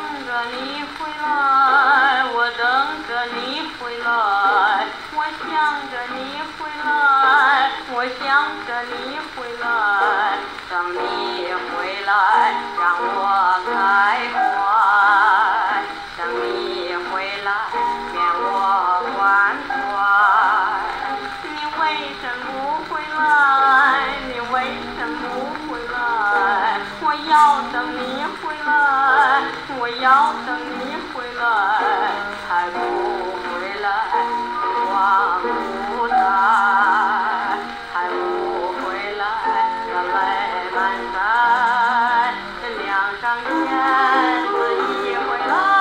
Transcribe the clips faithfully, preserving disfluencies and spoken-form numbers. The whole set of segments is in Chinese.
着你回来，我等着你回来，我想着你回来，我想着你回来，等你回来让我开怀，等你回来免我关怀。你为什么不回来？你为什么不回来？我要等你回来，我要等你回来，还不回来望不待，还不回来热泪满腮，梁上燕子一回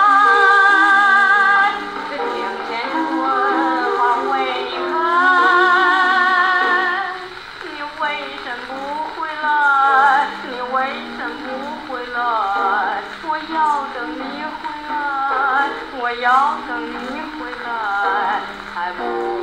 来，庭前春花为你开。你为什么不回来？你为什么不回来？我要等你回来，我要等你回来，还不